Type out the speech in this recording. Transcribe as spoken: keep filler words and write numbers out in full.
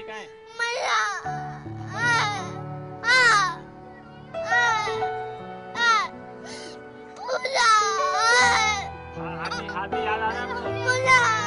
कहाँ है? मैया पूजा आदमी आदमी याद आ रहा है आपको? पूजा